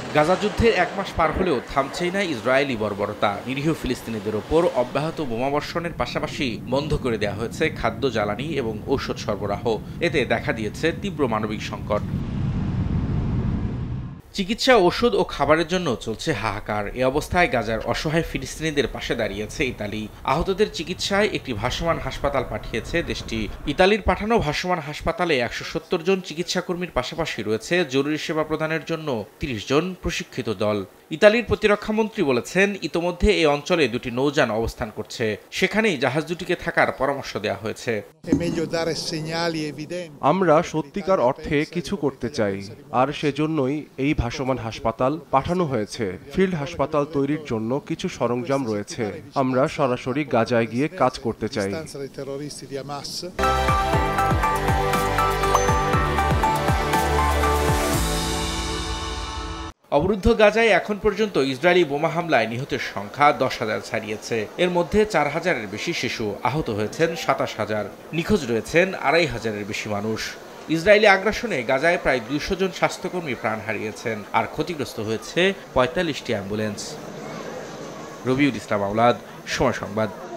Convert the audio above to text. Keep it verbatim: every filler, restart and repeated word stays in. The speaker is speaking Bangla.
গাজা যুদ্ধের এক মাস পার হলেও থামছেই না ইসরায়েলি বর্বরতা। নিরীহ ফিলিস্তিনিদের ওপর অব্যাহত বোমাবর্ষণের পাশাপাশি বন্ধ করে দেওয়া হয়েছে খাদ্য, জ্বালানি এবং ঔষধ সরবরাহ। এতে দেখা দিয়েছে তীব্র মানবিক সংকট। চিকিৎসা, ওষুধ ও খাবারের জন্য চলছে হাহাকার। এ অবস্থায় গাজার অসহায় ফিলিস্তিনিদের পাশে দাঁড়িয়েছে ইতালি। আহতদের চিকিৎসায় একটি ভাসমান হাসপাতাল পাঠিয়েছে দেশটি। ইতালির পাঠানো ভাসমান হাসপাতালে একশো সত্তর জন চিকিৎসাকর্মীর পাশাপাশি রয়েছে জরুরি সেবা প্রদানের জন্য তিরিশ জন প্রশিক্ষিত দল। ইতালির প্রতিরক্ষামন্ত্রী বলেছেন, ইতোমধ্যে এই অঞ্চলে দুটি নৌযান অবস্থান করছে। সেখানেই জাহাজ দুটিকে থাকার পরামর্শ দেওয়া হয়েছে। আমরা সত্যিকার অর্থে কিছু করতে চাই, আর সেজন্যই এই ভাসমান হাসপাতাল পাঠানো হয়েছে। ফিল্ড হাসপাতাল তৈরির জন্য কিছু সরঞ্জাম রয়েছে। আমরা সরাসরি গাজায় গিয়ে কাজ করতে চাই। অবরুদ্ধ গাজায় এখন পর্যন্ত ইসরায়েলি বোমা হামলায় নিহতের সংখ্যা দশ হাজার ছাড়িয়েছে। এর মধ্যে চার হাজারের বেশি শিশু, আহত হয়েছেন সাতাশ হাজার, নিখোঁজ রয়েছেন আড়াই হাজারের বেশি মানুষ। ইসরায়েলি আগ্রাসনে গাজায় প্রায় দুইশো জন স্বাস্থ্যকর্মী প্রাণ হারিয়েছেন, আর ক্ষতিগ্রস্ত হয়েছে পঁয়তাল্লিশটি অ্যাম্বুলেন্স। রবিউল ইসলাম আওলাদ, সময় সংবাদ।